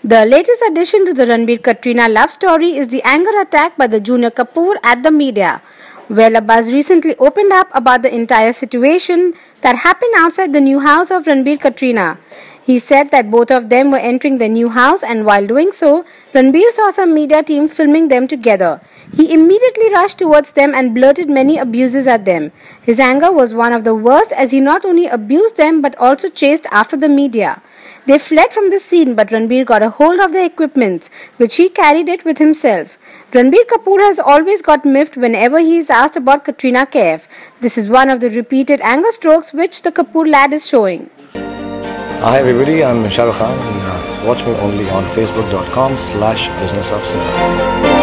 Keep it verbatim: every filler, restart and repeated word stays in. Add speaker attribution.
Speaker 1: The latest addition to the Ranbir-Katrina love story is the anger attack by the junior Kapoor at the media. Well, a buzz recently opened up about the entire situation that happened outside the new house of Ranbir-Katrina. He said that both of them were entering the new house, and while doing so, Ranbir saw some media team filming them together. He immediately rushed towards them and blurted many abuses at them. His anger was one of the worst, as he not only abused them but also chased after the media. They fled from the scene, but Ranbir got a hold of the equipment, which he carried it with himself. Ranbir Kapoor has always got miffed whenever he is asked about Katrina Kaif. This is one of the repeated anger strokes which the Kapoor lad is showing.
Speaker 2: Hi everybody, I'm Shah Rukh Khan, and uh, watch me only on facebook dot com slash business of cinema.